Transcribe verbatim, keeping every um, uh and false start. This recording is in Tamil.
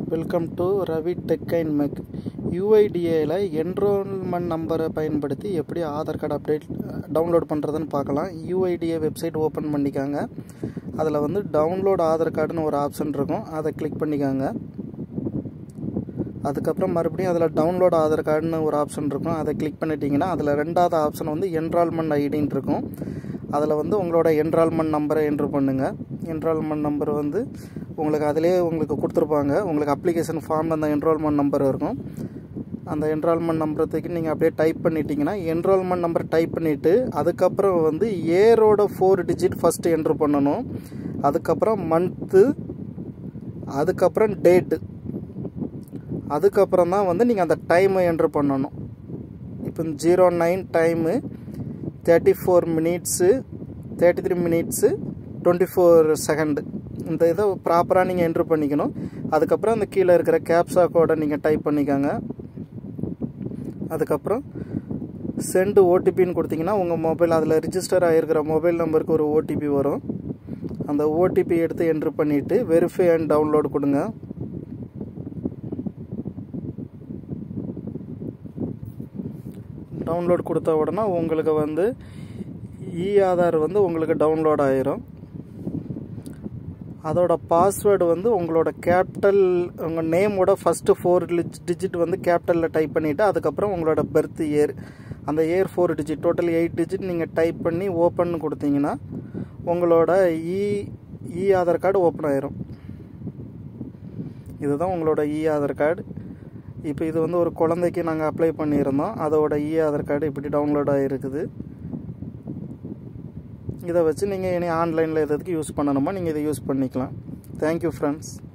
Welcome to Ravi tech and mech. யூஐடிஏல என்ரோல்மெண்ட் நம்பரை பயன்படுத்தி எப்படி ஆதார் கார்டு அப்டேட் டவுன்லோட் பண்ணுறதுன்னு பார்க்கலாம். யூஐடிஏ வெப்சைட் ஓப்பன் பண்ணிக்காங்க. அதில் வந்து டவுன்லோட் ஆதார் கார்டுன்னு ஒரு ஆப்ஷன் இருக்கும், அதை கிளிக் பண்ணிக்காங்க. அதுக்கப்புறம் மறுபடியும் அதில் டவுன்லோட் ஆதார் கார்டுன்னு ஒரு ஆப்ஷன் இருக்கும், அதை கிளிக் பண்ணிட்டீங்கன்னா அதில் ரெண்டாவது ஆப்ஷன் வந்து என்ரால்மெண்ட் ஐடின்னு இருக்கும். அதில் வந்து உங்களோட என்ரால்மெண்ட் நம்பரை என்ட்ரு பண்ணுங்கள். என்ரால்மெண்ட் நம்பர் வந்து உங்களுக்கு அதிலே உங்களுக்கு கொடுத்துருப்பாங்க. உங்களுக்கு அப்ளிகேஷன் ஃபார்மில் அந்த என்ரோல்மெண்ட் நம்பர் இருக்கும். அந்த என்ரோல்மெண்ட் நம்பரத்துக்கு நீங்கள் அப்படியே டைப் பண்ணிட்டீங்கன்னா என்ரோல்மெண்ட் நம்பர் டைப் பண்ணிவிட்டு அதுக்கப்புறம் வந்து ஏரோட ஃபோர் டிஜிட் ஃபஸ்ட்டு என்ட்ரு பண்ணணும். அதுக்கப்புறம் மந்த்து, அதுக்கப்புறம் டேட்டு, அதுக்கப்புறம் தான் வந்து நீங்கள் அந்த டைமை என்ட்ரு பண்ணணும். இப்போ zero nine time, thirty four minutes, thirty three minutes, twenty four second, இந்த இதை ப்ராப்பராக நீங்கள் என்ட்ரு பண்ணிக்கணும். அதுக்கப்புறம் அந்த கீழே இருக்கிற கேப்சா கோடை நீங்கள் டைப் பண்ணிக்கோங்க. அதுக்கப்புறம் சென்டு ஓடிபின்னு கொடுத்தீங்கன்னா உங்கள் மொபைல் அதில் ரிஜிஸ்டர் ஆகிருக்கிற மொபைல் நம்பருக்கு ஒரு ஓடிபி வரும். அந்த ஓடிபி எடுத்து என்ட்ரு பண்ணிவிட்டு வெரிஃபை அண்ட் டவுன்லோட் கொடுங்க. டவுன்லோட் கொடுத்த உடனே உங்களுக்கு வந்து இ ஆதார் வந்து உங்களுக்கு டவுன்லோட் ஆயிரும். அதோட பாஸ்வேர்டு வந்து உங்களோட கேபிட்டல், உங்கள் நேமோட ஃபஸ்ட்டு ஃபோர் டிஜிட் வந்து கேபிட்டலில் டைப் பண்ணிவிட்டு அதுக்கப்புறம் உங்களோட பர்த் இயர், அந்த year four digit, total eight digit நீங்கள் டைப் பண்ணி ஓப்பன் கொடுத்தீங்கன்னா உங்களோட e e Aadhaar card open ஆயிரும். இதுதான் உங்களோட இ ஆதார் கார்டு. இப்போ இது வந்து ஒரு குழந்தைக்கு நாங்கள் அப்ளை பண்ணியிருந்தோம், அதோட இ ஆதார் கார்டு இப்படி டவுன்லோட் ஆகிருக்குது. இதை வச்சு நீங்கள் இனி ஆன்லைனில் எதுக்கு யூஸ் பண்ணணுமோ நீங்கள் இதை யூஸ் பண்ணிக்கலாம். Thank you friends.